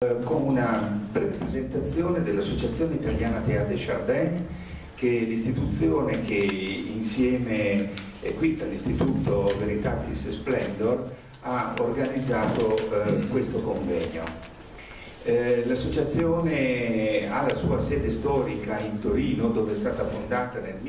Con una breve presentazione dell'Associazione Italiana Théâtre des Jardins, che è l'istituzione che insieme qui dall'Istituto Veritatis Splendor ha organizzato questo convegno. L'associazione ha la sua sede storica in Torino, dove è stata fondata nel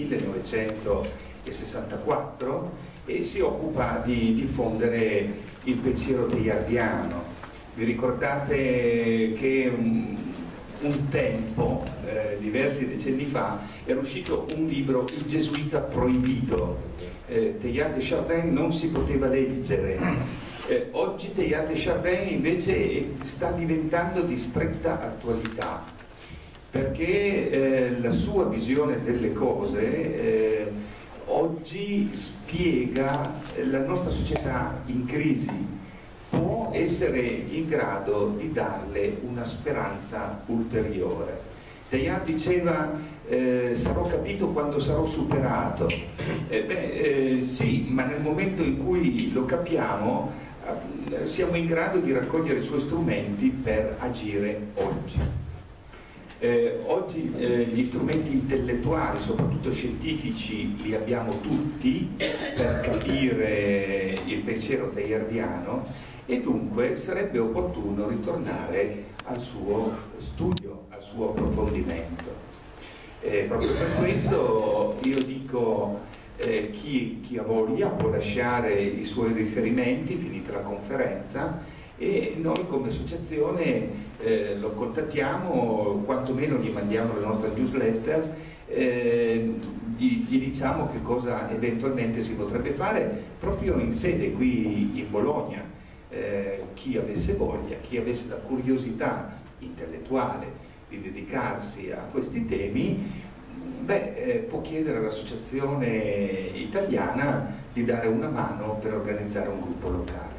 1964 e si occupa di diffondere il pensiero teilhardiano. Vi ricordate che un tempo, diversi decenni fa, era uscito un libro, Il Gesuita Proibito. Teilhard de Chardin non si poteva leggere. Oggi Teilhard de Chardin invece sta diventando di stretta attualità, perché la sua visione delle cose oggi spiega la nostra società in crisi. Può essere in grado di darle una speranza ulteriore. Teilhard diceva sarò capito quando sarò superato. Sì, ma nel momento in cui lo capiamo siamo in grado di raccogliere i suoi strumenti per agire oggi. Oggi gli strumenti intellettuali, soprattutto scientifici, li abbiamo tutti per capire il pensiero teilhardiano, e dunque sarebbe opportuno ritornare al suo studio, al suo approfondimento. Proprio per questo io dico chi ha voglia può lasciare i suoi riferimenti finita la conferenza, e noi come associazione lo contattiamo, quantomeno gli mandiamo la nostra newsletter, gli diciamo che cosa eventualmente si potrebbe fare proprio in sede qui in Bologna. Chi avesse voglia, chi avesse la curiosità intellettuale di dedicarsi a questi temi, può chiedere all'associazione italiana di dare una mano per organizzare un gruppo locale.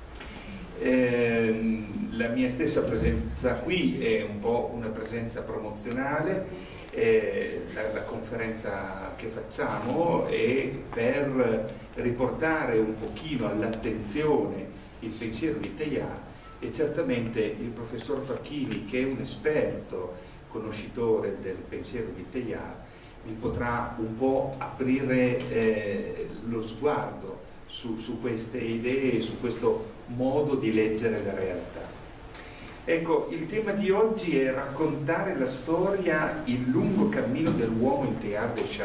La mia stessa presenza qui è un po' una presenza promozionale. La conferenza che facciamo è per riportare un pochino all'attenzione il pensiero di Teilhard, e certamente il professor Facchini, che è un esperto conoscitore del pensiero di Teilhard, vi potrà un po' aprire lo sguardo su queste idee, su questo modo di leggere la realtà. Ecco, il tema di oggi è raccontare la storia, il lungo cammino dell'uomo in Teilhard de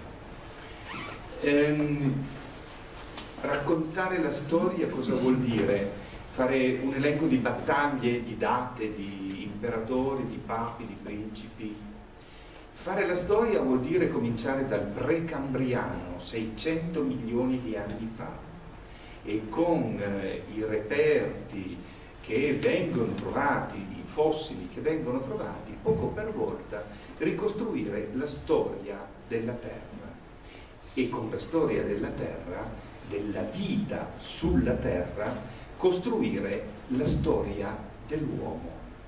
Chardin. Raccontare la storia cosa vuol dire? Fare un elenco di battaglie, di date, di imperatori, di papi, di principi. Fare la storia vuol dire cominciare dal precambriano, 600 milioni di anni fa, e con i reperti che vengono trovati, i fossili che vengono trovati, poco per volta ricostruire la storia della Terra, e con la storia della Terra, della vita sulla Terra, costruire la storia dell'uomo.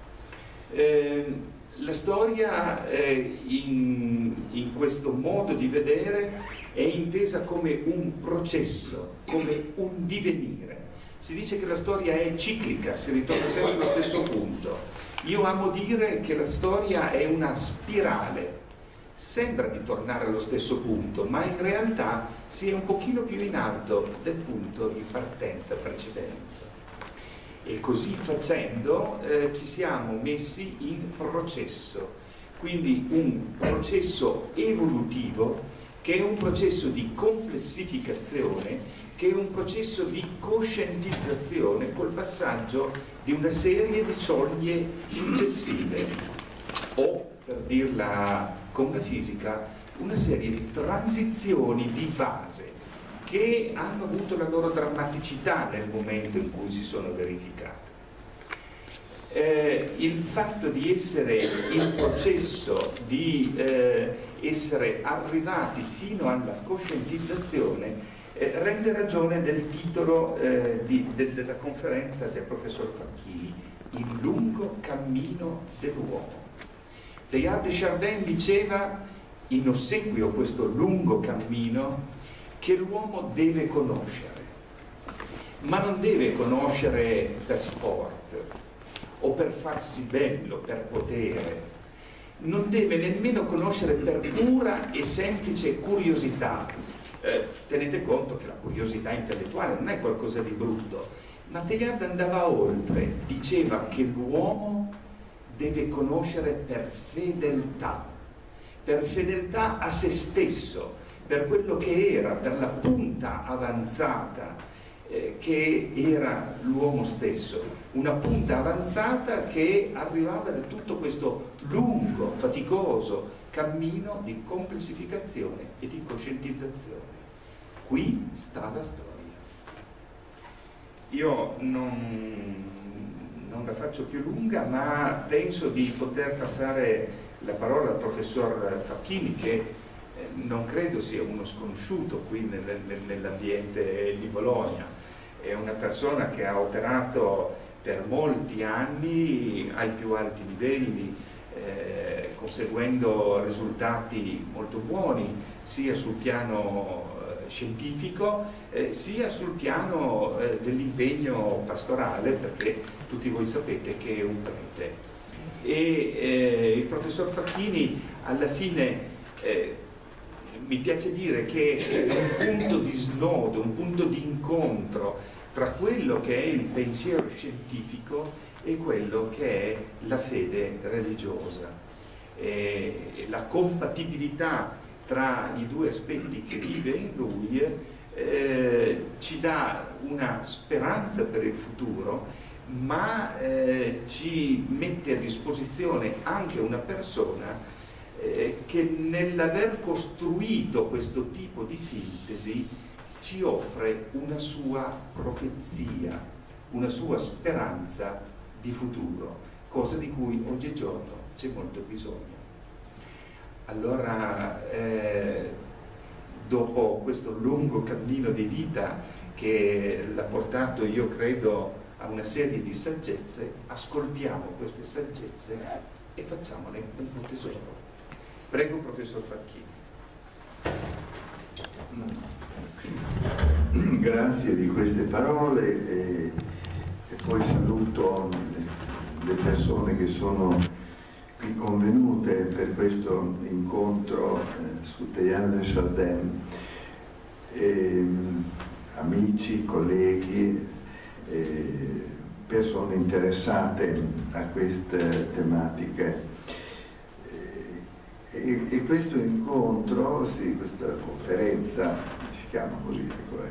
La storia in questo modo di vedere è intesa come un processo, come un divenire. Si dice che la storia è ciclica, si ritorna sempre allo stesso punto. Io amo dire che la storia è una spirale. Sembra di tornare allo stesso punto, ma in realtà si è un pochino più in alto del punto di partenza precedente. E così facendo ci siamo messi in processo, quindi un processo evolutivo, che è un processo di complessificazione, che è un processo di coscientizzazione col passaggio di una serie di soglie successive, o, per dirla con la fisica, una serie di transizioni di fase che hanno avuto la loro drammaticità nel momento in cui si sono verificate. Il fatto di essere in processo, di essere arrivati fino alla coscientizzazione, rende ragione del titolo della conferenza del professor Facchini, Il lungo cammino dell'uomo. Teilhard de Chardin diceva, in ossequio a questo lungo cammino, che l'uomo deve conoscere, ma non deve conoscere per sport, o per farsi bello, per potere. Non deve nemmeno conoscere per pura e semplice curiosità. Tenete conto che la curiosità intellettuale non è qualcosa di brutto, ma Teilhard andava oltre, diceva che l'uomo deve conoscere per fedeltà a se stesso, per quello che era, per la punta avanzata che era l'uomo stesso, una punta avanzata che arrivava da tutto questo lungo, faticoso cammino di complessificazione e di coscientizzazione. Qui sta la storia. Io non la faccio più lunga, ma penso di poter passare la parola al professor Facchini, che non credo sia uno sconosciuto qui nell'ambiente di Bologna. È una persona che ha operato per molti anni ai più alti livelli, conseguendo risultati molto buoni sia sul piano scientifico sia sul piano dell'impegno pastorale, perché tutti voi sapete che è un prete. E il professor Facchini alla fine mi piace dire che è un punto di snodo, un punto di incontro tra quello che è il pensiero scientifico e quello che è la fede religiosa. La compatibilità tra i due aspetti che vive in lui ci dà una speranza per il futuro, ma ci mette a disposizione anche una persona che nell'aver costruito questo tipo di sintesi ci offre una sua profezia, una sua speranza di futuro, cosa di cui oggigiorno c'è molto bisogno. Allora, dopo questo lungo cammino di vita che l'ha portato, io credo, a una serie di saggezze, ascoltiamo queste saggezze e facciamone un tesoro. Prego, professor Facchini. Grazie di queste parole e poi saluto le persone che sono qui convenute per questo incontro su Teilhard de Chardin, amici, colleghi, persone interessate a queste tematiche. E questo incontro, sì, questa conferenza, si chiama così,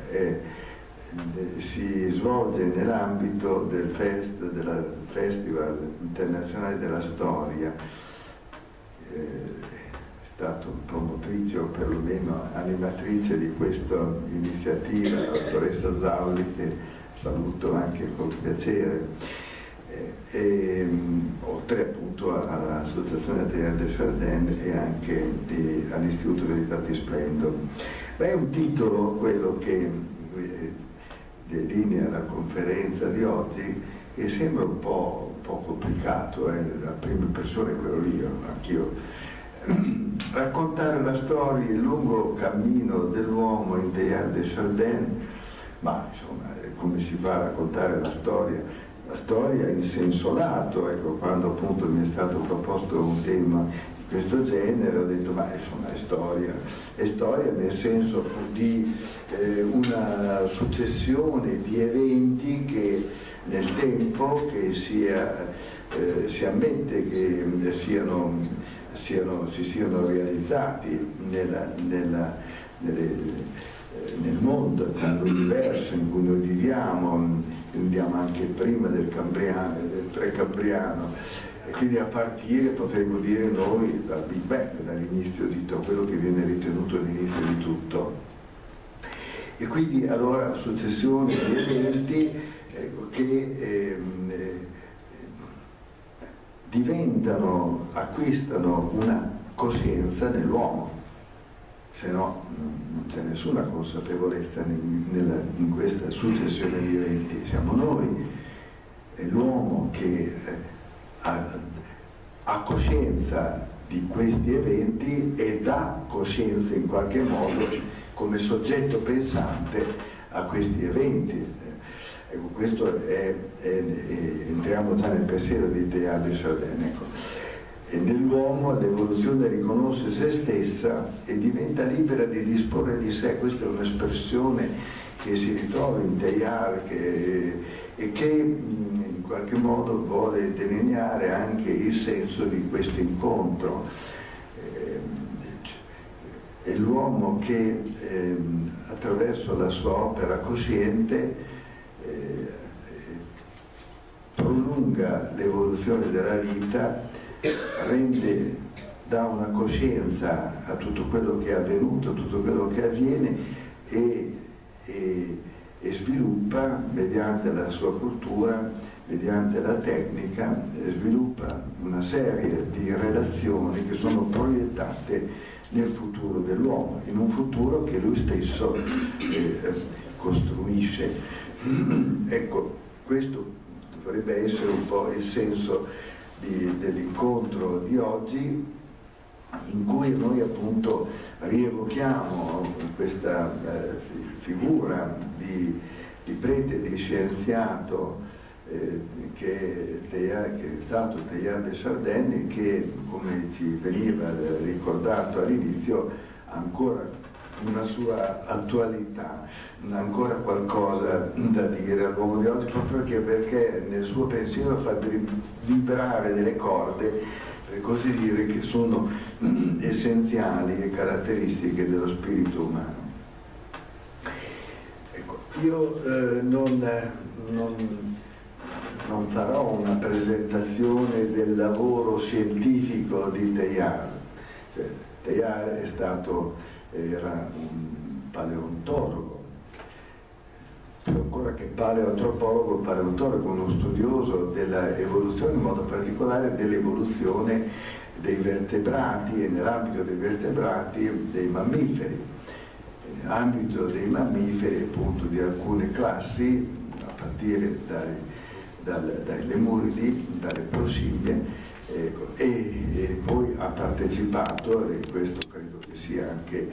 si svolge nell'ambito del Festival Internazionale della Storia. È stato promotrice o perlomeno animatrice di questa iniziativa la dottoressa Zauli, che saluto anche con piacere. Oltre appunto all'Associazione Teilhard de Chardin e anche all'Istituto Veritatis Splendor. È un titolo, quello che delinea la conferenza di oggi, che sembra un po' complicato, la prima impressione è quello lì, anch'io. Raccontare la storia, il lungo cammino dell'uomo in Teilhard de Chardin, ma insomma, come si fa a raccontare la storia? La storia in senso lato, ecco, quando appunto mi è stato proposto un tema di questo genere, ho detto ma insomma è storia nel senso di una successione di eventi che nel tempo che si ammette che si siano realizzati nel mondo, nell'universo in cui noi viviamo. Andiamo anche prima del Cambriano, del Precambriano, e quindi a partire, potremmo dire noi, dal Big Bang, dall'inizio di tutto, quello che viene ritenuto l'inizio di tutto. E quindi allora successione di eventi che acquistano una coscienza nell'uomo, se no non c'è nessuna consapevolezza in questa successione di eventi. Siamo noi, è l'uomo che ha coscienza di questi eventi e dà coscienza in qualche modo come soggetto pensante a questi eventi. Ecco, questo entriamo già nel pensiero di Teilhard de Chardin. Ecco. E nell'uomo l'evoluzione riconosce se stessa e diventa libera di disporre di sé. Questa è un'espressione che si ritrova in Teilhard e che in qualche modo vuole delineare anche il senso di questo incontro. È l'uomo che attraverso la sua opera cosciente prolunga l'evoluzione della vita, dà una coscienza a tutto quello che è avvenuto, a tutto quello che avviene e sviluppa, mediante la sua cultura, mediante la tecnica, sviluppa una serie di relazioni che sono proiettate nel futuro dell'uomo, in un futuro che lui stesso costruisce. Ecco, questo dovrebbe essere un po' il senso dell'incontro di oggi, in cui noi appunto rievochiamo questa figura di prete, di scienziato che è stato Teilhard de Chardin e che, come ci veniva ricordato all'inizio, ha ancora una sua attualità, ha ancora qualcosa da dire all'uomo di oggi, proprio perché nel suo pensiero fa vibrare delle corde, per così dire, che sono essenziali e caratteristiche dello spirito umano. Ecco, io non farò una presentazione del lavoro scientifico di Teilhard. Teilhard era un paleontologo, più ancora che paleoantropologo, uno studioso dell'evoluzione, in modo particolare dell'evoluzione dei vertebrati e nell'ambito dei vertebrati dei mammiferi. Nell'ambito dei mammiferi, appunto, di alcune classi, a partire dai lemuridi, dalle proscimmie, ecco, e poi ha partecipato, e questo credo che sia anche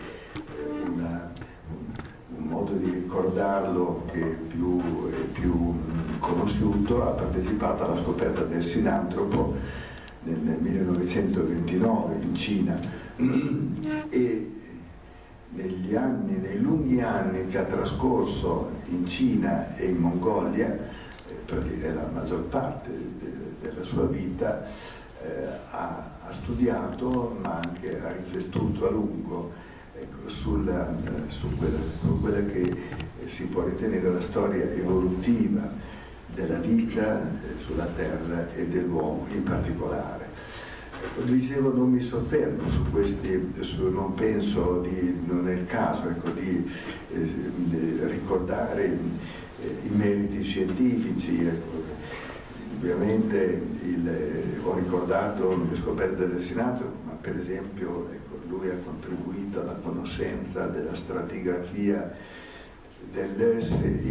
un modo di ricordarlo che è più conosciuto, ha partecipato alla scoperta del sinantropo nel 1929 in Cina, e nei lunghi anni che ha trascorso in Cina e in Mongolia, è la maggior parte della sua vita, ha studiato ma anche ha riflettuto a lungo, ecco, su quella che si può ritenere la storia evolutiva della vita sulla Terra e dell'uomo in particolare. Ecco, dicevo, non mi soffermo su questi, non penso non è il caso, ecco, di ricordare i meriti scientifici. Ecco. Ovviamente ho ricordato le scoperte del Sinantropo, ma per esempio, ecco, lui ha contribuito alla conoscenza della stratigrafia dell'Es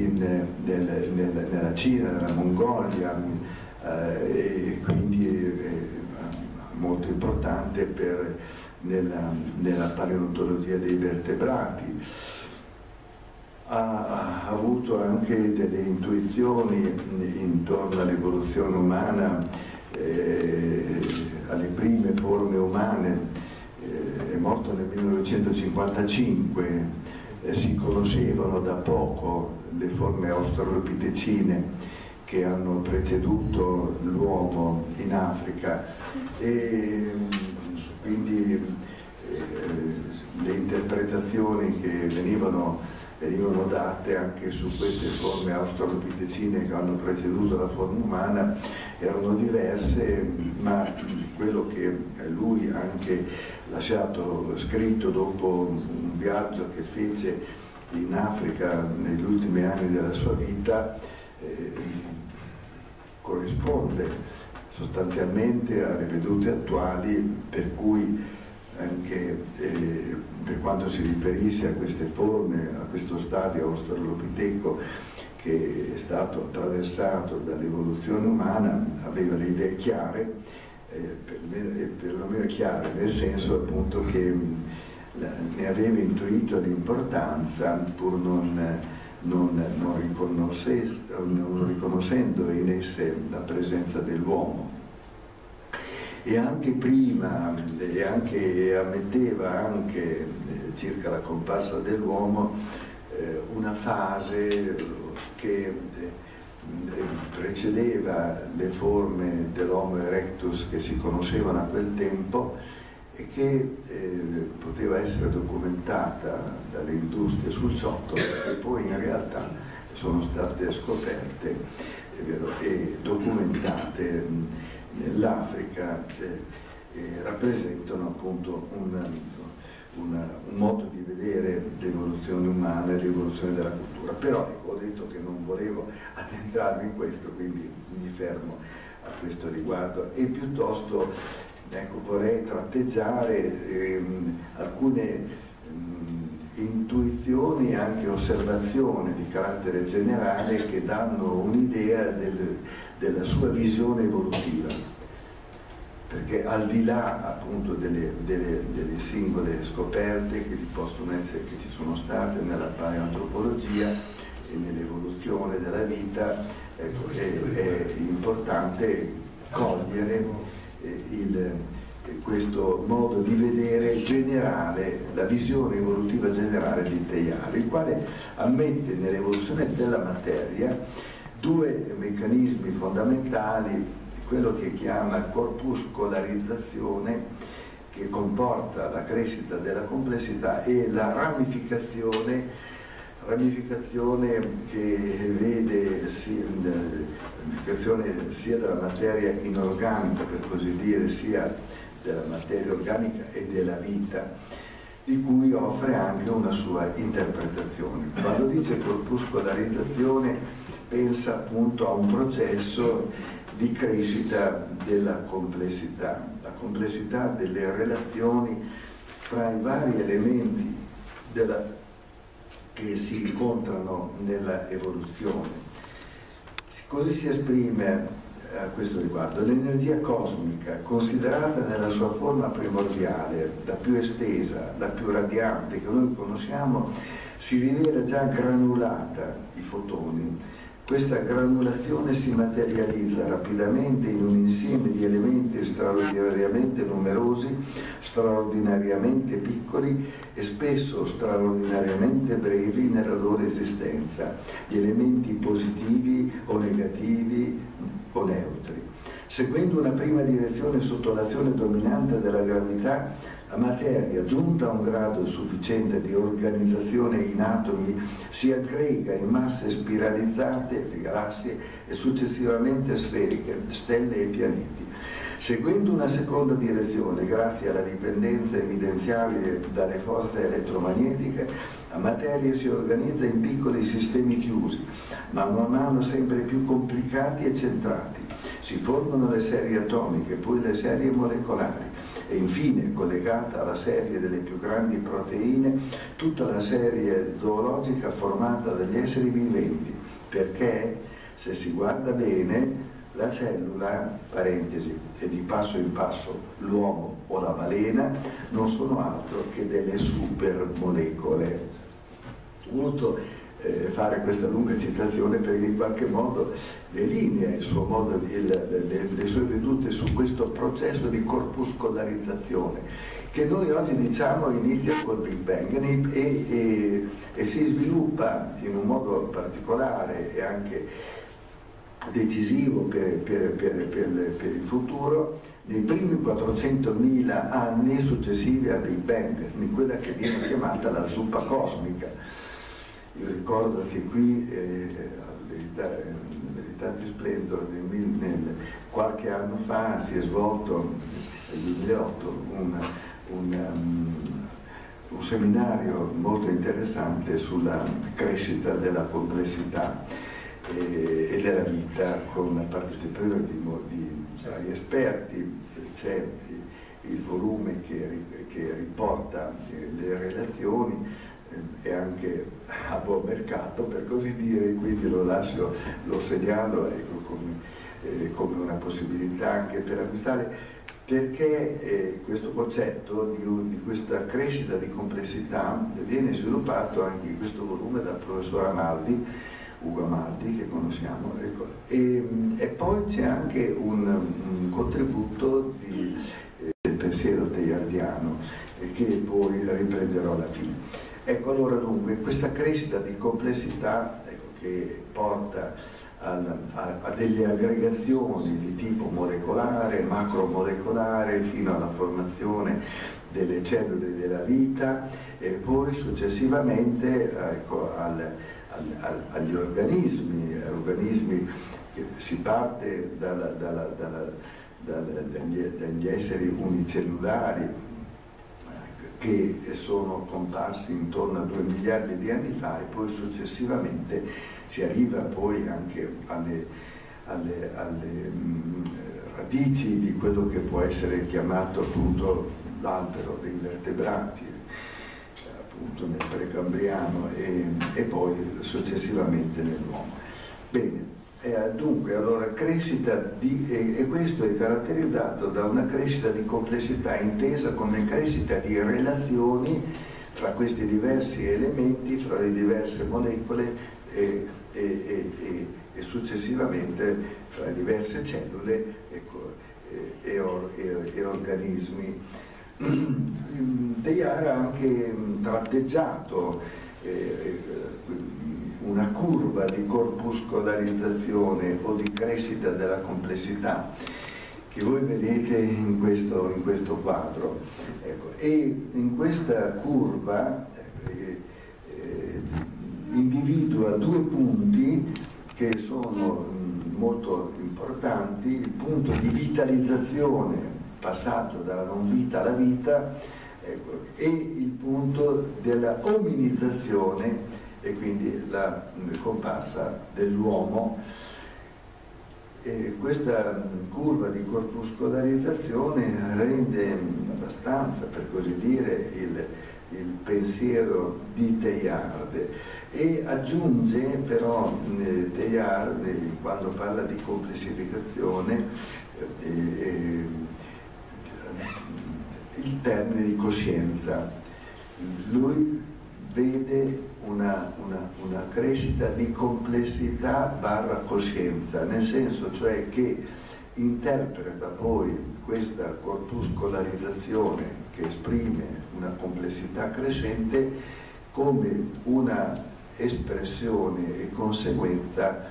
nella Cina, nella Mongolia, e quindi è molto importante nella paleontologia dei vertebrati. Ha avuto anche delle intuizioni intorno all'evoluzione umana, alle prime forme umane. È morto nel 1955, si conoscevano da poco le forme australopitecine che hanno preceduto l'uomo in Africa, e quindi le interpretazioni che venivano date anche su queste forme australopitecine che hanno preceduto la forma umana erano diverse, ma quello che lui ha anche lasciato scritto dopo un viaggio che fece in Africa negli ultimi anni della sua vita corrisponde sostanzialmente alle vedute attuali, per cui anche per quanto si riferisce a queste forme, a questo stadio australopiteco che è stato attraversato dall'evoluzione umana, aveva le idee chiare, perlomeno chiare, nel senso appunto che ne aveva intuito l'importanza, pur non non riconoscendo in esse la presenza dell'uomo. E anche prima, e anche ammetteva anche circa la comparsa dell'uomo una fase che precedeva le forme dell'Homo erectus che si conoscevano a quel tempo e che poteva essere documentata dalle industrie sul ciotto, e poi in realtà sono state scoperte e documentate nell'Africa, rappresentano appunto un modo di vedere l'evoluzione umana e l'evoluzione della cultura. Però ecco, ho detto che non volevo addentrarmi in questo, quindi mi fermo a questo riguardo e piuttosto ecco, vorrei tratteggiare alcune intuizioni e anche osservazioni di carattere generale che danno un'idea della sua visione evolutiva, perché al di là appunto delle singole scoperte che ci possono essere, che ci sono state nella paleantropologia e nell'evoluzione della vita, ecco, è importante cogliere questo modo di vedere generale, la visione evolutiva generale di Teilhard, il quale ammette nell'evoluzione della materia due meccanismi fondamentali: quello che chiama corpuscolarizzazione, che comporta la crescita della complessità, e la ramificazione che vede sia della materia inorganica, per così dire, sia della materia organica e della vita, di cui offre anche una sua interpretazione. Quando dice corpuscolarizzazione pensa appunto a un processo di crescita della complessità, la complessità delle relazioni fra i vari elementi che si incontrano nella evoluzione. Così si esprime a questo riguardo l'energia cosmica, considerata nella sua forma primordiale, la più estesa, la più radiante che noi conosciamo, si rivela già granulata, i fotoni. Questa granulazione si materializza rapidamente in un insieme di elementi straordinariamente numerosi, straordinariamente piccoli e spesso straordinariamente brevi nella loro esistenza, gli elementi positivi o negativi o neutri. Seguendo una prima direzione sotto l'azione dominante della gravità, la materia, giunta a un grado sufficiente di organizzazione in atomi, si aggrega in masse spiralizzate, le galassie, e successivamente sferiche, stelle e pianeti. Seguendo una seconda direzione, grazie alla dipendenza evidenziabile dalle forze elettromagnetiche, la materia si organizza in piccoli sistemi chiusi, man mano sempre più complicati e centrati. Si formano le serie atomiche, poi le serie molecolari, e infine, collegata alla serie delle più grandi proteine, tutta la serie zoologica formata dagli esseri viventi, perché, se si guarda bene, la cellula, parentesi, e di passo in passo l'uomo o la balena, non sono altro che delle supermolecole. Ho voluto fare questa lunga citazione perché in qualche modo delinea il suo modo, le sue vedute su questo processo di corpuscolarizzazione che noi oggi diciamo inizia col Big Bang e si sviluppa in un modo particolare e anche decisivo per il futuro nei primi 400.000 anni successivi al Big Bang, in quella che viene chiamata la zuppa cosmica. Io ricordo che qui, Verità di Splendor, qualche anno fa si è svolto, nel 2008, un seminario molto interessante sulla crescita della complessità e della vita, con la partecipazione di vari esperti. C'è il volume che riporta le relazioni, è anche a buon mercato, per così dire, quindi lo segnalo, ecco, come una possibilità anche per acquistare, perché questo concetto di questa crescita di complessità viene sviluppato anche in questo volume dal professor Amaldi, Ugo Amaldi, che conosciamo, ecco. E poi c'è anche un contributo del pensiero teilhardiano che poi riprenderò alla fine. Ecco, allora dunque questa crescita di complessità, ecco, che porta a delle aggregazioni di tipo molecolare, macromolecolare, fino alla formazione delle cellule della vita e poi successivamente, ecco, agli organismi che si parte dagli esseri unicellulari che sono comparsi intorno a 2 miliardi di anni fa, e poi successivamente si arriva poi anche alle radici di quello che può essere chiamato appunto l'albero dei vertebrati, appunto nel precambriano e poi successivamente nell'uomo. Bene, dunque allora crescita e questo è caratterizzato da una crescita di complessità intesa come crescita di relazioni fra questi diversi elementi, fra le diverse molecole e successivamente fra diverse cellule, ecco, e organismi. Teilhard ha anche tratteggiato una curva di corpuscolarizzazione o di crescita della complessità che voi vedete in questo quadro. Ecco, e in questa curva individua 2 punti che sono molto importanti: il punto di vitalizzazione, passato dalla non vita alla vita, ecco, e il punto della ominizzazione, e quindi la comparsa dell'uomo. Questa curva di corpuscolarizzazione rende abbastanza, per così dire, il pensiero di Teilhard, e aggiunge però Teilhard, quando parla di complessificazione, il termine di coscienza. Lui vede una crescita di complessità barra coscienza, nel senso cioè che interpreta poi questa corpuscolarizzazione che esprime una complessità crescente come una espressione e conseguenza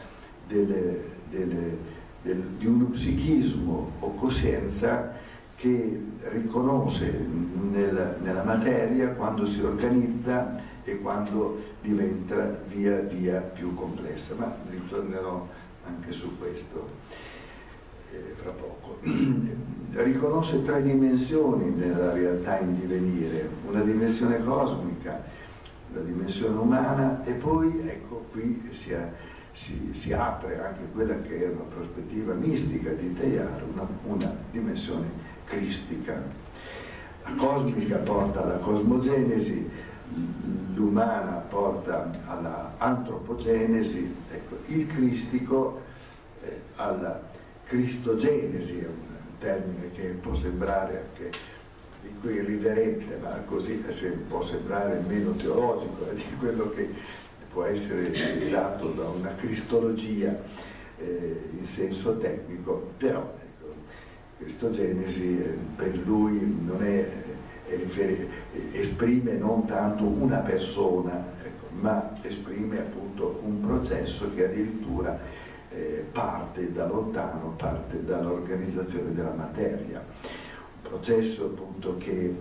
di uno psichismo o coscienza che riconosce nella materia quando si organizza e quando diventa via via più complessa, ma ritornerò anche su questo fra poco. Riconosce 3 dimensioni nella realtà in divenire: una dimensione cosmica, la dimensione umana, e poi ecco qui si apre anche quella che è una prospettiva mistica di Teilhard, una dimensione cristica. La cosmica porta alla cosmogenesi, l'umana porta alla antropogenesi, ecco, il cristico alla cristogenesi, è un termine che può sembrare anche di cui irriverente, ma così può sembrare meno teologico di quello che può essere dato da una cristologia in senso tecnico, però ecco, cristogenesi per lui non esprime non tanto una persona, ecco, ma esprime appunto un processo che addirittura parte da lontano, parte dall'organizzazione della materia, un processo appunto che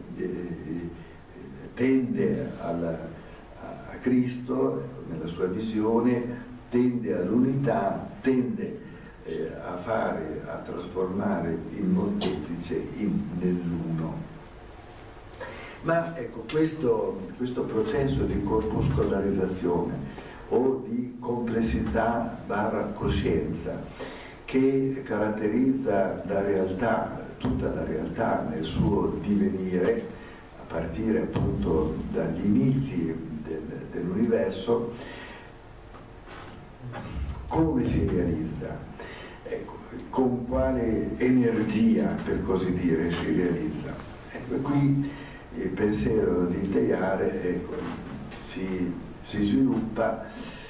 tende a Cristo, ecco, nella sua visione, tende all'unità, tende a trasformare il molteplice nell'uno. Ma ecco, questo processo di corpuscolarizzazione o di complessità barra coscienza che caratterizza la realtà, tutta la realtà nel suo divenire, a partire appunto dagli inizi dell'universo, come si realizza? Ecco, con quale energia, per così dire, si realizza. Ecco, e qui il pensiero di Teilhard si sviluppa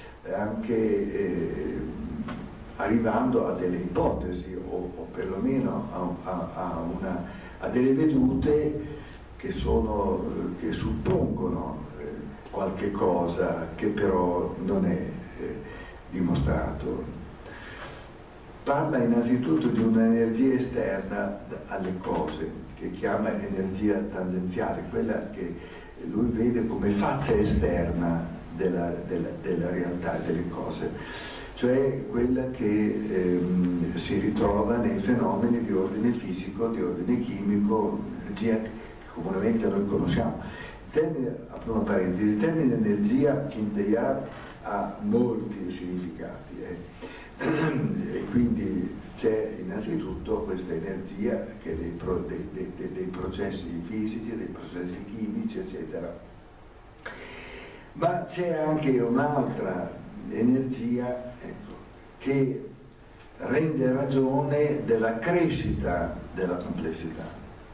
anche arrivando a delle ipotesi o perlomeno a delle vedute che suppongono qualche cosa che però non è dimostrato. Parla innanzitutto di un'energia esterna alle cose, che chiama energia tangenziale, quella che lui vede come faccia esterna della realtà delle cose, cioè quella che si ritrova nei fenomeni di ordine fisico, di ordine chimico, energia che comunemente noi conosciamo. Apro una parentesi, il termine energia in Teilhard ha molti significati e quindi c'è innanzitutto questa energia che è dei processi fisici, dei processi chimici, eccetera. Ma c'è anche un'altra energia, ecco, che rende ragione della crescita della complessità.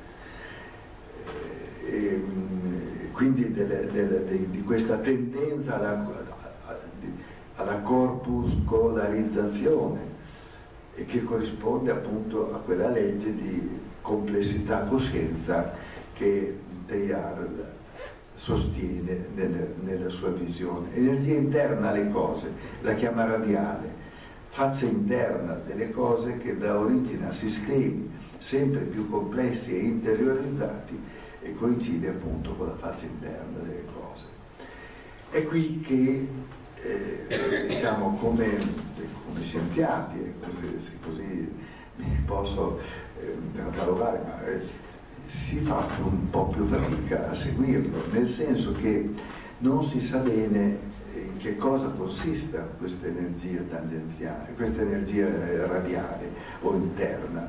Quindi di questa tendenza alla corpuscolarizzazione, e che corrisponde appunto a quella legge di complessità coscienza che Teilhard sostiene nella sua visione. Energia interna alle cose, la chiama radiale, faccia interna delle cose che dà origine a sistemi sempre più complessi e interiorizzati, e coincide appunto con la faccia interna delle cose. È qui che diciamo come scienziati, se così mi posso catalogare, ma si fa un po' più fatica a seguirlo, nel senso che non si sa bene in che cosa consista questa energia tangenziale, questa energia radiale o interna,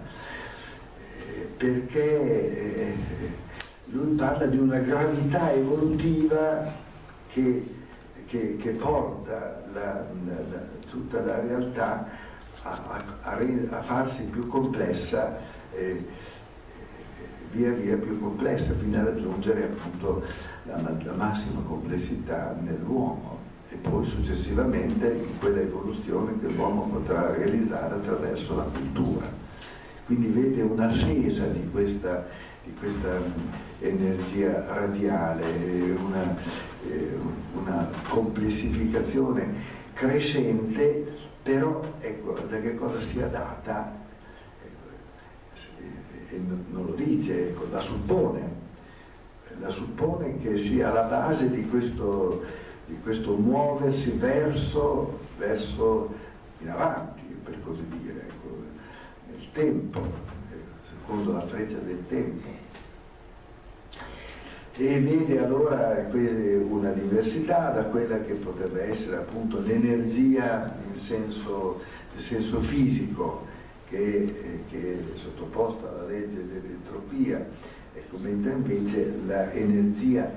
perché lui parla di una gravità evolutiva che porta tutta la realtà a farsi più complessa, via via più complessa, fino a raggiungere appunto la massima complessità nell'uomo, e poi successivamente in quella evoluzione che l'uomo potrà realizzare attraverso la cultura. Quindi vede un'ascesa di questa energia radiale, una complessificazione crescente, però ecco, da che cosa sia data, non lo dice, ecco, la suppone che sia alla base di questo muoversi verso in avanti, per così dire, ecco, nel tempo, secondo la freccia del tempo. E vede allora una diversità da quella che potrebbe essere appunto l'energia in senso fisico, che è sottoposta alla legge dell'entropia, ecco, mentre invece l'energia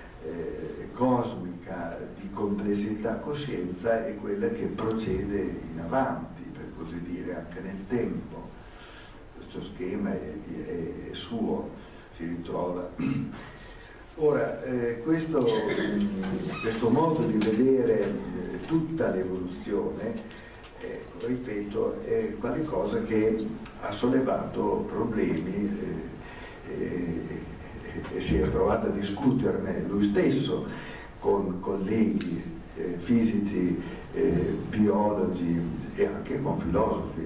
cosmica di complessità coscienza è quella che procede in avanti, per così dire, anche nel tempo. Questo schema è suo, si ritrova. Ora, questo modo di vedere tutta l'evoluzione, ripeto, è qualcosa che ha sollevato problemi e si è trovato a discuterne lui stesso con colleghi fisici, biologi e anche con filosofi.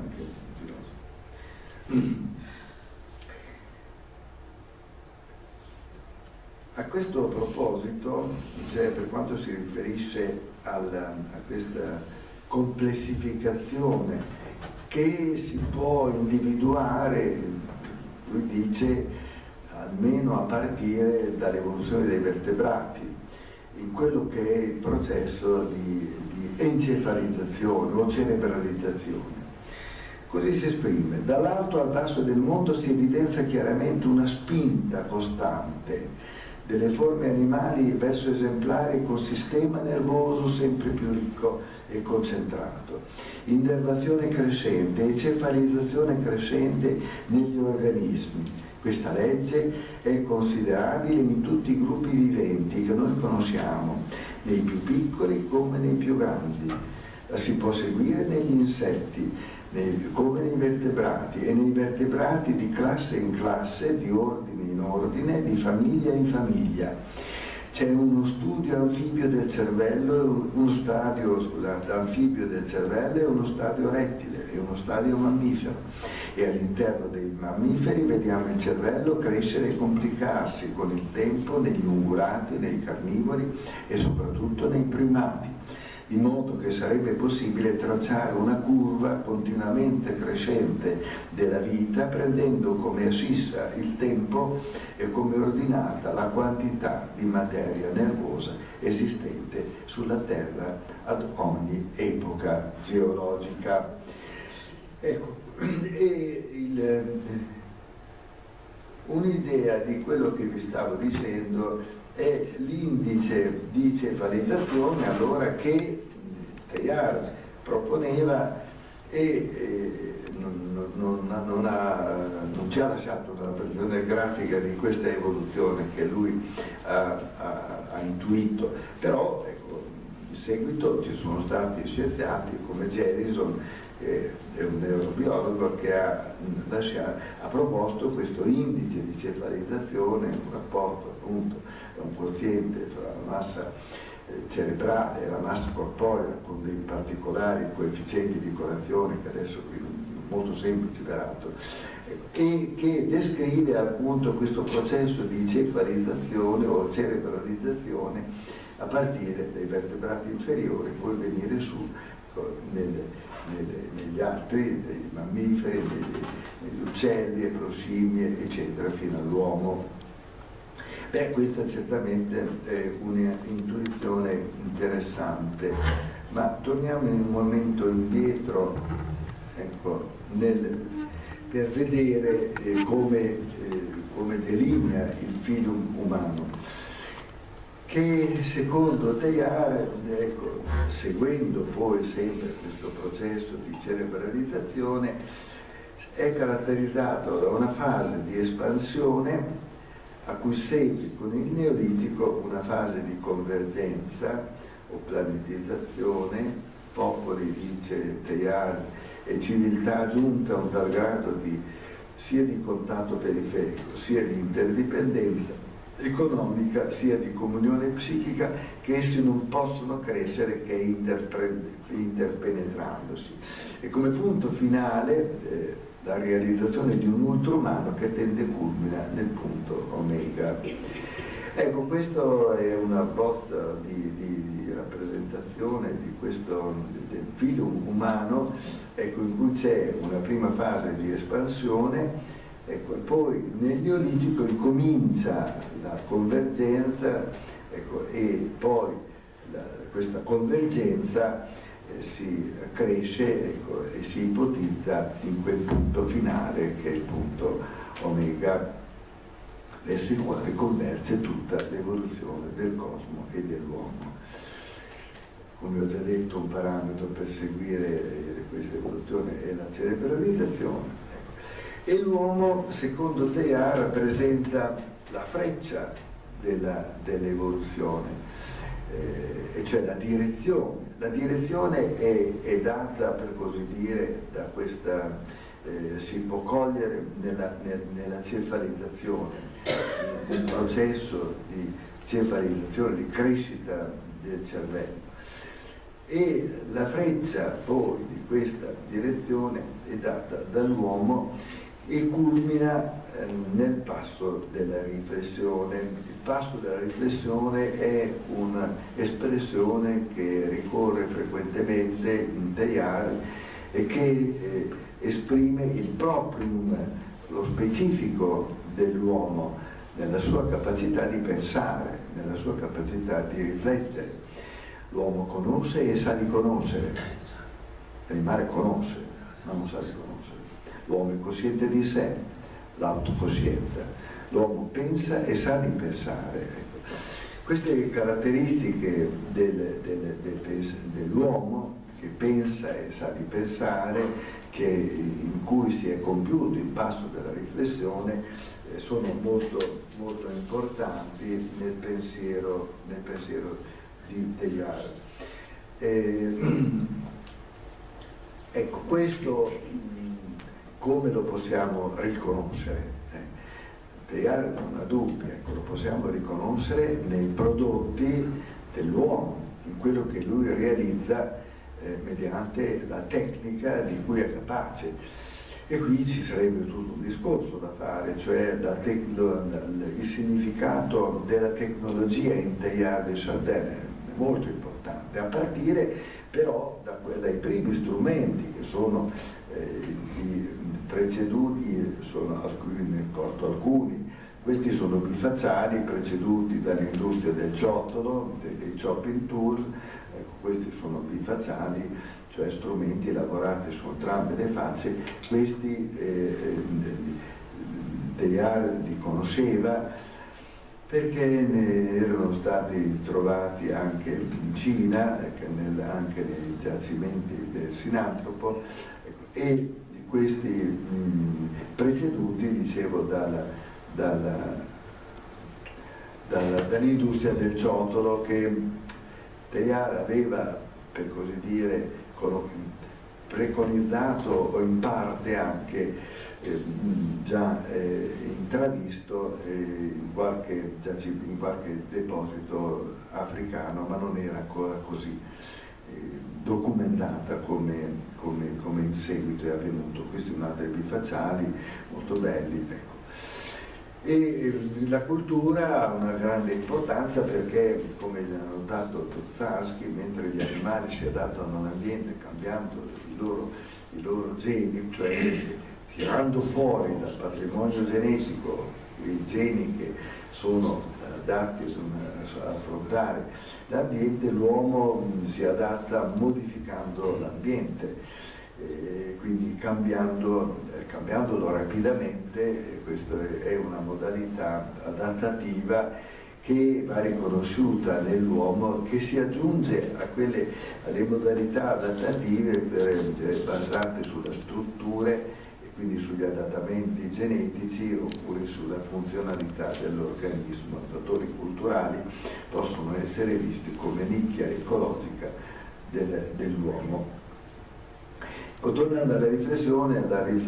A questo proposito, cioè per quanto si riferisce a questa complessificazione che si può individuare, lui dice, almeno a partire dall'evoluzione dei vertebrati, in quello che è il processo di encefalizzazione o cerebralizzazione. Così si esprime: dall'alto al basso del mondo si evidenzia chiaramente una spinta costante delle forme animali verso esemplari con sistema nervoso sempre più ricco e concentrato, innervazione crescente e cefalizzazione crescente negli organismi. Questa legge è considerabile in tutti i gruppi viventi che noi conosciamo, nei più piccoli come nei più grandi. La si può seguire negli insetti, come nei vertebrati, e nei vertebrati di classe in classe, di ordine in ordine, di famiglia in famiglia. C'è uno studio anfibio del cervello, uno stadio anfibio del cervello e uno stadio rettile e uno stadio mammifero. E all'interno dei mammiferi vediamo il cervello crescere e complicarsi con il tempo negli ungulati, nei carnivori e soprattutto nei primati, in modo che sarebbe possibile tracciare una curva continuamente crescente della vita, prendendo come assissa il tempo e come ordinata la quantità di materia nervosa esistente sulla Terra ad ogni epoca geologica. Ecco, un'idea di quello che vi stavo dicendo è l'indice di cefalizzazione allora che Teilhard proponeva e non ci ha lasciato una rappresentazione grafica di questa evoluzione che lui ha intuito, però ecco, in seguito ci sono stati scienziati come Jellison, che è un neurobiologo, che ha proposto questo indice di cefalizzazione, un rapporto appunto, è un quoziente tra la massa cerebrale e la massa corporea con dei particolari coefficienti di correlazione che adesso qui molto semplici peraltro, e che descrive appunto questo processo di cefalizzazione o cerebralizzazione a partire dai vertebrati inferiori, poi venire su negli altri, nei mammiferi, negli uccelli, e proscimmie, eccetera, fino all'uomo. Beh, questa certamente è un'intuizione interessante, ma torniamo in un momento indietro, ecco, per vedere come delinea il filum umano, che secondo Teilhard, ecco, seguendo poi sempre questo processo di cerebralizzazione, è caratterizzato da una fase di espansione a cui segue con il Neolitico una fase di convergenza o planetizzazione, popoli, dice Teilhard, e civiltà giunta a un tal grado sia di contatto periferico, sia di interdipendenza economica, sia di comunione psichica, che essi non possono crescere che interpenetrandosi. E come punto finale la realizzazione di un ultraumano che tende culmina nel punto omega. Ecco, questa è una bozza di rappresentazione di del filum umano, ecco, in cui c'è una prima fase di espansione, ecco, e poi nel Neolitico incomincia la convergenza, ecco, e poi questa convergenza si cresce, ecco, e si ipotizza in quel punto finale che è il punto omega, verso il quale converge tutta l'evoluzione del cosmo e dell'uomo. Come ho già detto, un parametro per seguire questa evoluzione è la cerebralizzazione. E l'uomo, secondo Teilhard, rappresenta la freccia dell'evoluzione, e cioè la direzione. La direzione è data, per così dire, da questa, si può cogliere nella cefalizzazione, nel processo di cefalizzazione, di crescita del cervello. E la freccia poi di questa direzione è data dall'uomo e culmina nel passo della riflessione. Il passo della riflessione è un'espressione che ricorre frequentemente in Teilhard e che esprime il proprium, lo specifico dell'uomo, nella sua capacità di pensare, nella sua capacità di riflettere. L'uomo conosce e sa di conoscere, l'animale conosce, ma non sa di conoscere. L'uomo è cosciente di sé, l'autocoscienza. l'uomo pensa e sa di pensare. Ecco. Queste caratteristiche dell'uomo che pensa e sa di pensare, in cui si è compiuto il passo della riflessione, sono molto, molto importanti nel pensiero di Teilhard. Ecco, questo come lo possiamo riconoscere? Teilhard non ha dubbi, ecco, lo possiamo riconoscere nei prodotti dell'uomo, in quello che lui realizza mediante la tecnica di cui è capace. E qui ci sarebbe tutto un discorso da fare, cioè il significato della tecnologia in Teilhard e Chardin è molto importante, a partire però dai primi strumenti che sono i preceduti, ne porto alcuni. Questi sono bifacciali, preceduti dall'industria del ciottolo, dei chopping tools. Ecco, questi sono bifacciali, cioè strumenti lavorati su entrambe le facce. Questi Teilhard li conosceva perché ne erano stati trovati anche in Cina, anche nei giacimenti del Sinantropo, ecco, e questi preceduti, dicevo, dall'industria del ciottolo, che Teilhard aveva, per così dire, preconizzato o in parte anche già intravisto in qualche deposito africano, ma non era ancora così documentata come in seguito è avvenuto. Questi sono altri bifacciali molto belli, ecco. E la cultura ha una grande importanza perché, come ha notato Tozarsky, mentre gli animali si adattano all'ambiente cambiando i loro geni, cioè tirando fuori dal patrimonio genetico i geni che sono adatti ad affrontare l'ambiente, l'uomo si adatta modificando l'ambiente, quindi cambiandolo rapidamente. Questa è una modalità adattativa che va riconosciuta nell'uomo, che si aggiunge alle modalità adattative basate sulle strutture, quindi sugli adattamenti genetici oppure sulla funzionalità dell'organismo. I fattori culturali possono essere visti come nicchia ecologica dell'uomo. Tornando alla riflessione,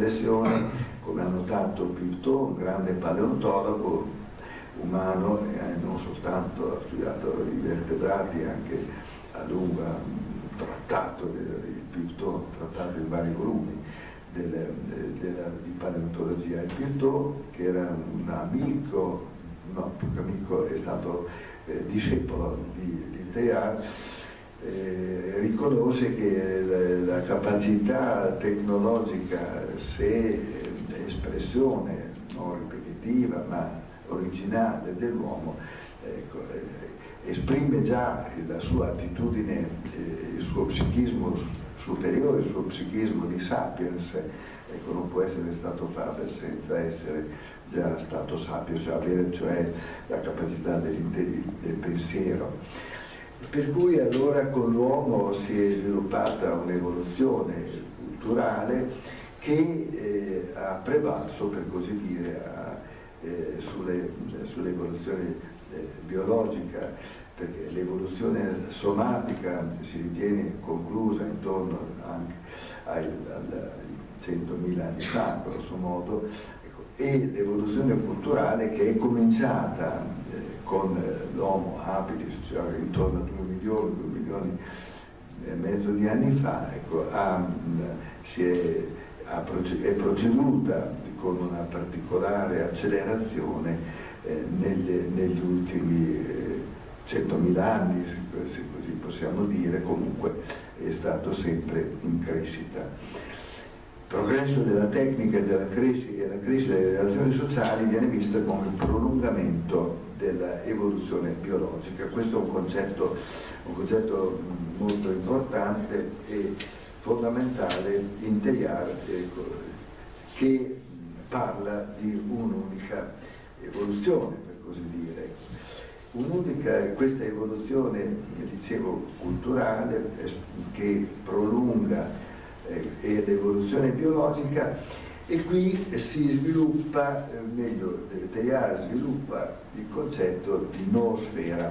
come ha notato Pivot, un grande paleontologo umano, e non soltanto ha studiato i vertebrati, anche a lungo trattato in vari volumi di paleontologia. E Pivot, che era un amico, no, più che amico, è stato discepolo di Teilhard, riconosce che la capacità tecnologica, se espressione non ripetitiva ma originale dell'uomo, ecco, esprime già la sua attitudine, il suo psichismo superiore, il suo psichismo di sapiens. Ecco, non può essere stato faber senza essere già stato sapiens, avere cioè la capacità del pensiero. Per cui allora con l'uomo si è sviluppata un'evoluzione culturale che ha prevalso, per così dire, sull'evoluzione biologica, perché l'evoluzione somatica si ritiene conclusa intorno anche ai 100.000 anni fa, grosso modo, ecco, e l'evoluzione culturale che è cominciata con l'Homo habilis, cioè intorno a 2 milioni e mezzo di anni fa, ecco, è proceduta con una particolare accelerazione negli ultimi 100.000 anni, se così possiamo dire. Comunque è stato sempre in crescita. Il progresso della tecnica e la crescita delle relazioni sociali viene vista come il prolungamento dell'evoluzione biologica. Questo è un concetto molto importante e fondamentale in Teilhard, ecco, che parla di un'unica evoluzione, per così dire. Questa evoluzione, dicevo, culturale, che prolunga è l'evoluzione biologica, e qui si sviluppa, meglio, Teilhard sviluppa il concetto di noosfera,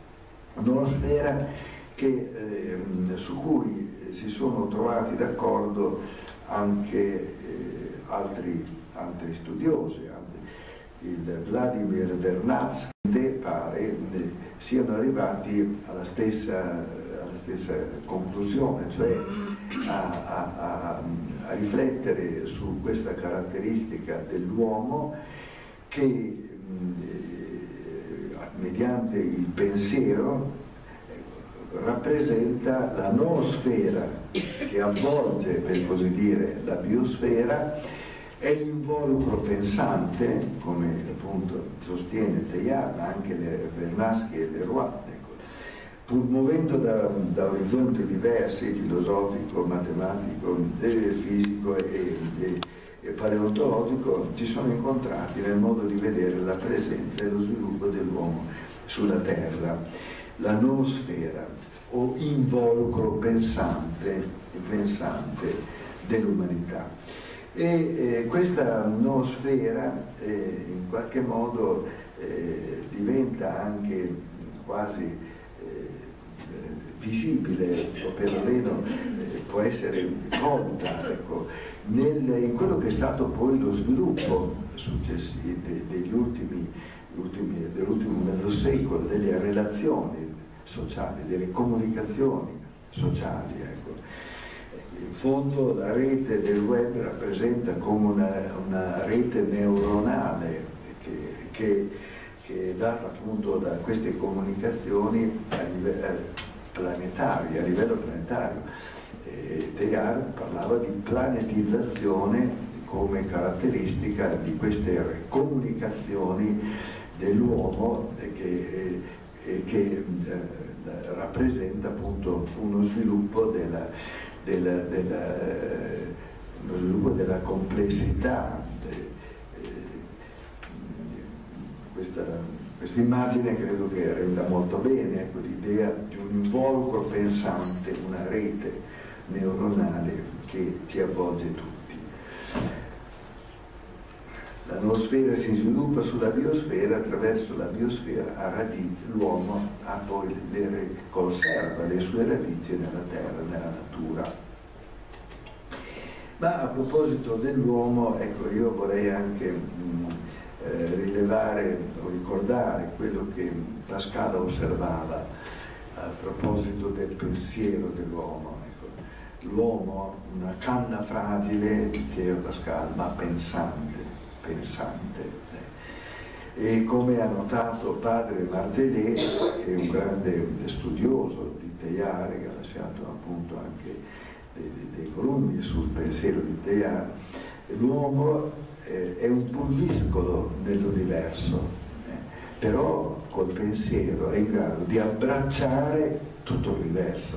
su cui si sono trovati d'accordo anche altri studiosi. Il Vladimir Vernadsky pare siano arrivati alla stessa conclusione, cioè a riflettere su questa caratteristica dell'uomo che mediante il pensiero rappresenta la noosfera che avvolge, per così dire, la biosfera. È l'involucro pensante, come appunto sostiene Teilhard, ma anche Vernadsky e Leroy, pur muovendo da orizzonti diversi, filosofico, matematico, fisico e paleontologico, si sono incontrati nel modo di vedere la presenza e lo sviluppo dell'uomo sulla Terra. La noosfera, o involucro pensante dell'umanità. E questa noosfera in qualche modo diventa anche quasi visibile, o perlomeno può essere colta, ecco, in quello che è stato poi lo sviluppo successivo dell'ultimo mezzo secolo, delle relazioni sociali, delle comunicazioni sociali, ecco. In fondo la rete del web rappresenta come una rete neuronale che è data appunto da queste comunicazioni a livello planetario. Teilhard parlava di planetizzazione come caratteristica di queste comunicazioni dell'uomo che rappresenta appunto uno sviluppo della complessità. Questa immagine credo che renda molto bene, ecco, l'idea di un involucro pensante, una rete neuronale che ci avvolge tutti. La noosfera si sviluppa sulla biosfera, attraverso la biosfera ha radici, l'uomo conserva le sue radici nella terra, nella natura. Ma a proposito dell'uomo, ecco, io vorrei anche rilevare o ricordare quello che Pascal osservava a proposito del pensiero dell'uomo. Ecco, l'uomo, una canna fragile, diceva Pascal, ma pensante. E come ha notato padre Martelet, che è un grande studioso di Teilhard, che ha lasciato appunto anche dei volumi sul pensiero di Teilhard, l'uomo è un pulviscolo nell'universo, però col pensiero è in grado di abbracciare tutto l'universo.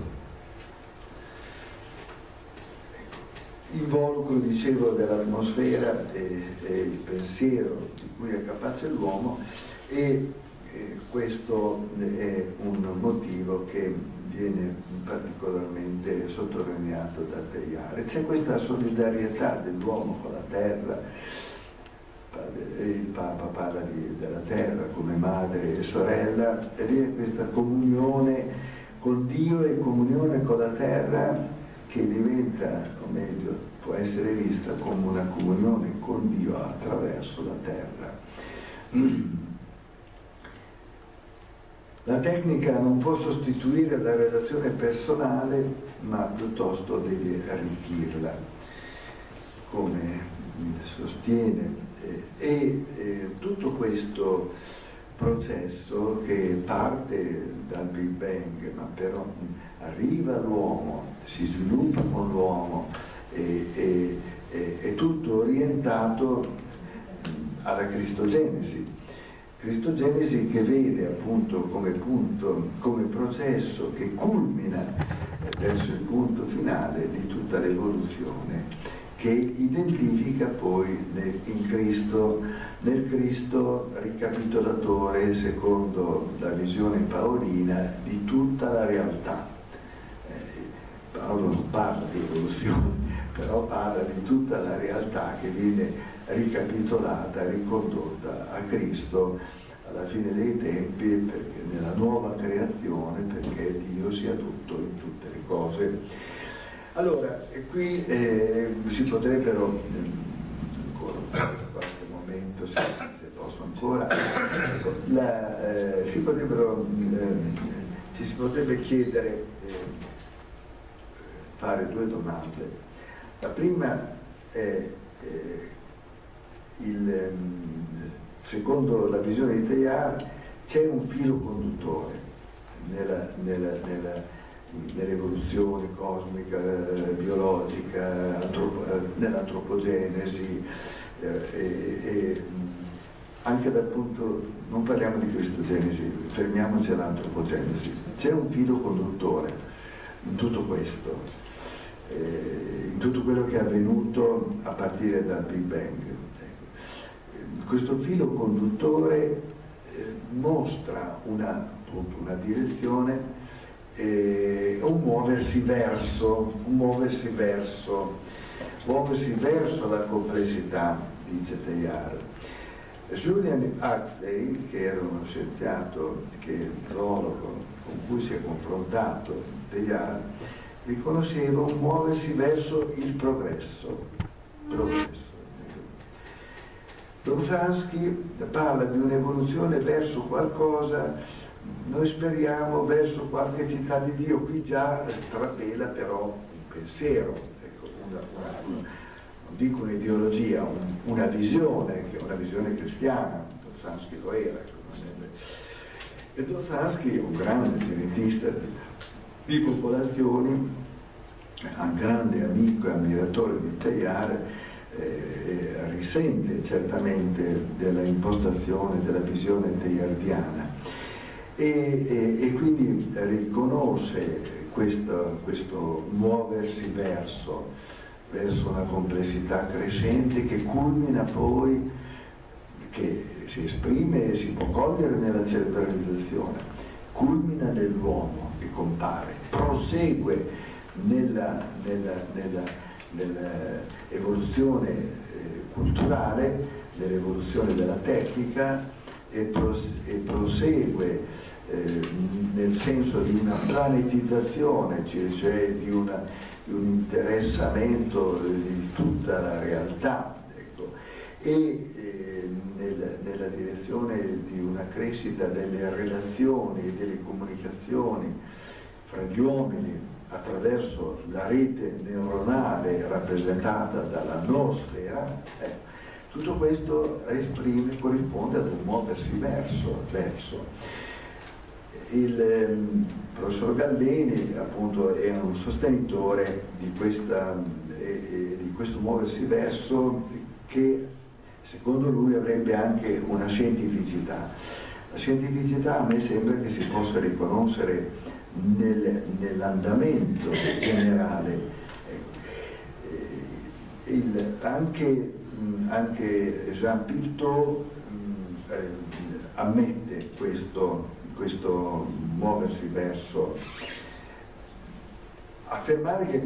Involucro, dicevo, dell'atmosfera e il pensiero di cui è capace l'uomo, e questo è un motivo che viene particolarmente sottolineato da Teilhard. C'è questa solidarietà dell'uomo con la terra. Il Papa parla della terra come madre e sorella, e vi è questa comunione con Dio e comunione con la terra che diventa, o meglio, può essere vista come una comunione con Dio attraverso la terra. La tecnica non può sostituire la relazione personale, ma piuttosto deve arricchirla, come sostiene. Tutto questo processo, che parte dal Big Bang, ma però arriva all'uomo, si sviluppa con l'uomo, è tutto orientato alla Cristogenesi. Cristogenesi che vede appunto come processo che culmina verso il punto finale di tutta l'evoluzione che identifica poi nel Cristo ricapitolatore, secondo la visione paolina, di tutta la realtà. Paolo non parla di evoluzione, però parla di tutta la realtà che viene ricapitolata, ricondotta a Cristo alla fine dei tempi, perché nella nuova creazione, perché Dio sia tutto in tutte le cose. Allora, qui si potrebbero, ancora qualche momento, se posso ancora, ci si potrebbe chiedere, fare due domande. La prima è, secondo la visione di Teilhard, c'è un filo conduttore nell'evoluzione cosmica, biologica, nell'antropogenesi, anche dal punto, non parliamo di cristogenesi, fermiamoci all'antropogenesi. C'è un filo conduttore in tutto questo, in tutto quello che è avvenuto a partire dal Big Bang. Questo filo conduttore mostra una direzione, un muoversi verso la complessità, dice Teilhard. Julian Huxley, che era uno scienziato, zoologo, con cui si è confrontato Teilhard, riconosceva un muoversi verso il progresso. Dombrowski parla di un'evoluzione verso qualcosa, noi speriamo verso qualche città di Dio. Qui già strapela però un pensiero, ecco, non dico un'ideologia, una visione, che è una visione cristiana. Dombrowski lo era. E Dombrowski è un grande genetista di popolazioni, un grande amico e ammiratore di Teilhard, risente certamente della impostazione, della visione teilhardiana e quindi riconosce questo muoversi verso una complessità crescente che culmina poi, che si esprime e si può cogliere nella cerebralizzazione, culmina nell'uomo che compare, prosegue nell'evoluzione culturale, nell'evoluzione della tecnica e prosegue nel senso di una planetizzazione, cioè di un interessamento di tutta la realtà, ecco, e nella direzione di una crescita delle relazioni e delle comunicazioni fra gli uomini attraverso la rete neuronale rappresentata dalla noosfera. Tutto questo corrisponde ad un muoversi verso. Il professor Gallini appunto è un sostenitore di questo muoversi verso, che secondo lui avrebbe anche una scientificità. La scientificità a me sembra che si possa riconoscere nell'andamento generale. Anche Jean Piltot ammette questo muoversi verso. Affermare che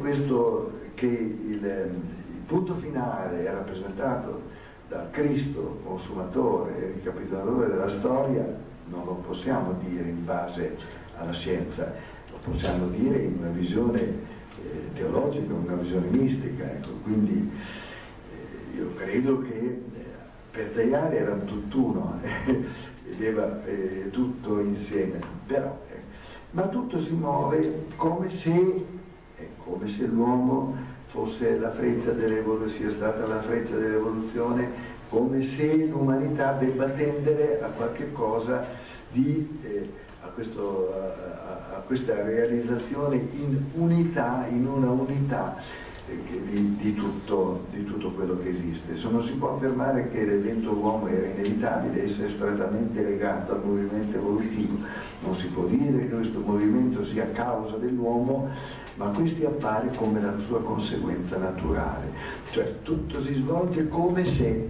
il punto finale è rappresentato dal Cristo consumatore e ricapitolatore della storia non lo possiamo dire in base alla scienza, lo possiamo dire in una visione teologica, in una visione mistica, ecco. Quindi io credo che per Teilhard era un tutt'uno, vedeva tutto insieme, però, ma tutto si muove come se l'uomo fosse la freccia sia stata la freccia dell'evoluzione, come se l'umanità debba tendere a qualche cosa a questa realizzazione in unità, in una unità di tutto quello che esiste. Se non si può affermare che l'evento uomo era inevitabile, essere strettamente legato al movimento evolutivo, non si può dire che questo movimento sia causa dell'uomo, ma questi appare come la sua conseguenza naturale, cioè tutto si svolge come se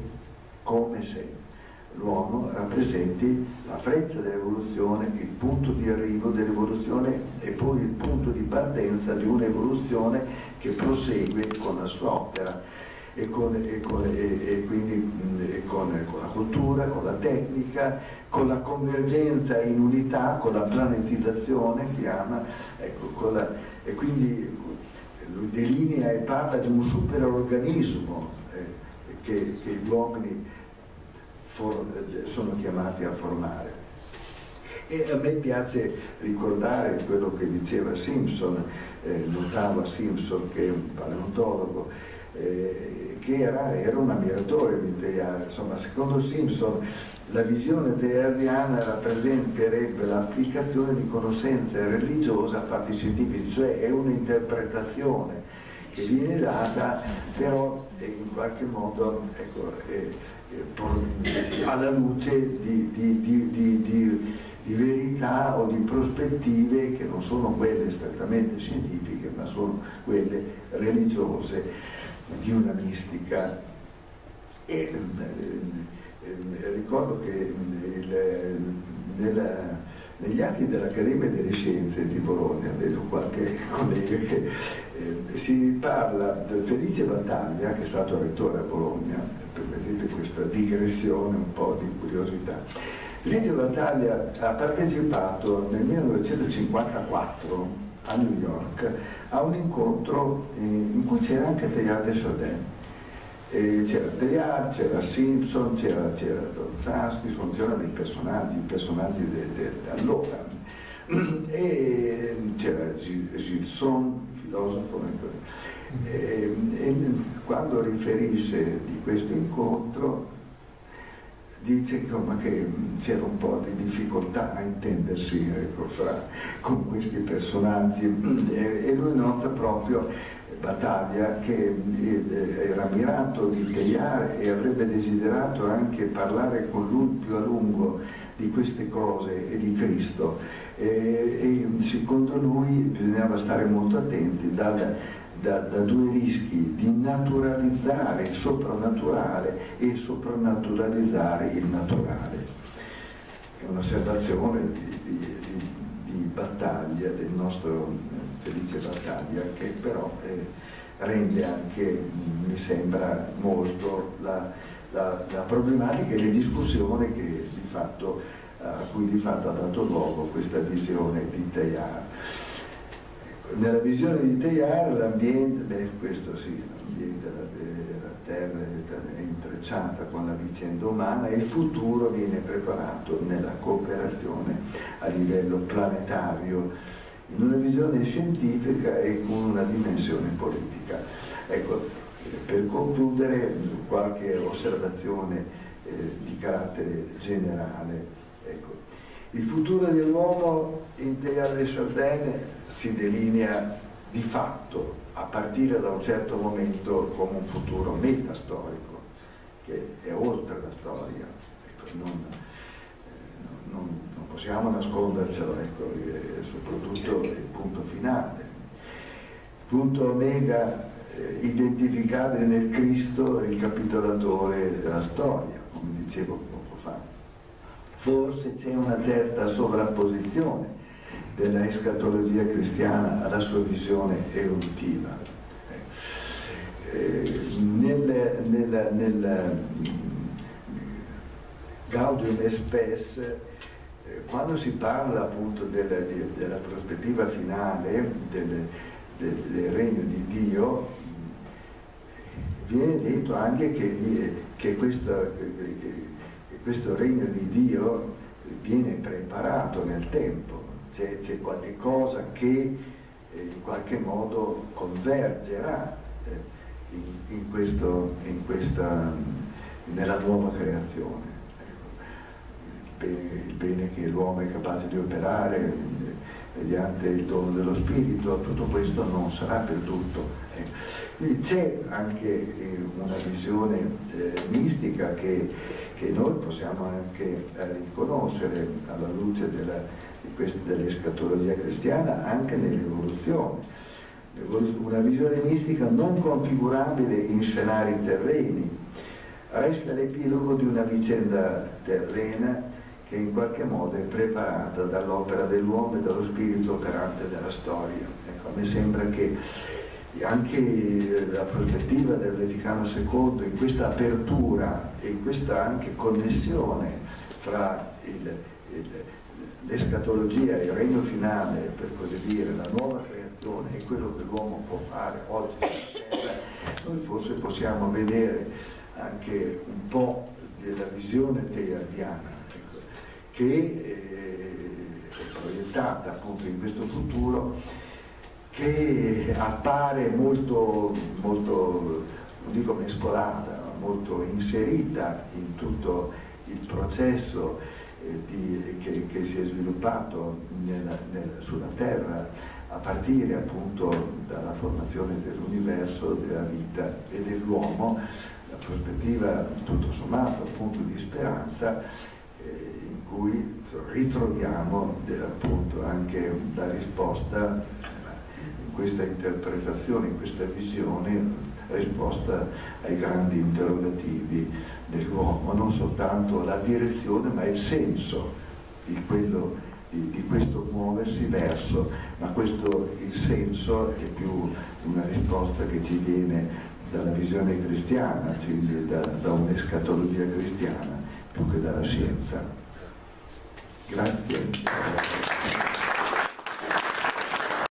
l'uomo rappresenti la freccia dell'evoluzione, il punto di arrivo dell'evoluzione e poi il punto di partenza di un'evoluzione che prosegue con la sua opera e quindi con la cultura, con la tecnica, con la convergenza in unità, con la planetizzazione, chiama, ecco, e quindi lui delinea e parla di un superorganismo che gli uomini sono chiamati a formare. E a me piace ricordare quello che diceva Simpson, notava Simpson, che è un paleontologo, che era un ammiratore di Teilhard. Insomma, secondo Simpson la visione teilhardiana rappresenterebbe l'applicazione di conoscenza religiosa a fatti scientifici, cioè è un'interpretazione che viene data, però in qualche modo, ecco, alla luce di verità o di prospettive che non sono quelle strettamente scientifiche, ma sono quelle religiose, di una mistica. E ricordo che negli atti dell'Accademia delle Scienze di Bologna, vedo qualche collega che si parla di Felice Battaglia, che è stato rettore a Bologna. Permettete questa digressione, un po' di curiosità. Felice Battaglia ha partecipato nel 1954 a New York a un incontro in cui c'era anche Teilhard de Chardin. C'era Teilhard, c'era Simpson, c'era Dostoevskij, c'erano dei personaggi allora. E c'era Gilson, filosofo. E quando riferisce di questo incontro dice che c'era un po' di difficoltà a intendersi, ecco, con questi personaggi, e lui nota proprio Battaglia che era ammirato di Teilhard e avrebbe desiderato anche parlare con lui più a lungo di queste cose e di Cristo, e secondo lui bisognava stare molto attenti da due rischi: di naturalizzare il soprannaturale e soprannaturalizzare il naturale. È un'osservazione di Battaglia, del nostro Felice Battaglia, che però rende anche, mi sembra, molto la problematica e le discussioni a cui di fatto ha dato luogo questa visione di Teilhard. Nella visione di Teilhard l'ambiente, questo sì, l'ambiente della Terra è intrecciata con la vicenda umana e il futuro viene preparato nella cooperazione a livello planetario, in una visione scientifica e con una dimensione politica. Ecco, per concludere, qualche osservazione di carattere generale. Ecco, il futuro dell'uomo in Teilhard de Chardin si delinea di fatto, a partire da un certo momento, come un futuro metastorico, che è oltre la storia. Ecco, non possiamo nascondercelo, ecco, soprattutto il punto finale. Punto omega, identificabile nel Cristo, ricapitolatore della storia, come dicevo poco fa. Forse c'è una certa sovrapposizione della escatologia cristiana alla sua visione evolutiva. Nel Gaudium et Spes, quando si parla appunto della prospettiva finale del regno di Dio, viene detto anche che questo regno di Dio viene preparato nel tempo. C'è qualche cosa che in qualche modo convergerà nella nuova creazione. Il bene che l'uomo è capace di operare mediante il dono dello spirito, tutto questo non sarà perduto. Quindi c'è anche una visione mistica che noi possiamo anche riconoscere alla luce dell'escatologia cristiana anche nell'evoluzione. una visione mistica non configurabile in scenari terreni, resta l'epilogo di una vicenda terrena che in qualche modo è preparata dall'opera dell'uomo e dallo spirito operante della storia. Ecco, a me sembra che anche la prospettiva del Vaticano II, in questa apertura e in questa anche connessione fra l'escatologia e il regno finale, per così dire, la nuova creazione e quello che l'uomo può fare oggi sulla Terra, noi forse possiamo vedere anche un po' della visione teilhardiana, ecco, che è proiettata appunto in questo futuro, che appare molto, molto, non dico mescolata, ma molto inserita in tutto il processo che si è sviluppato sulla Terra, a partire appunto dalla formazione dell'universo, della vita e dell'uomo, la prospettiva tutto sommato appunto di speranza, in cui ritroviamo appunto anche la risposta in questa interpretazione, in questa visione, risposta ai grandi interrogativi dell'uomo, non soltanto la direzione ma il senso di questo muoversi verso, ma il senso è più una risposta che ci viene dalla visione cristiana, cioè da un'escatologia cristiana, più che dalla scienza. Grazie.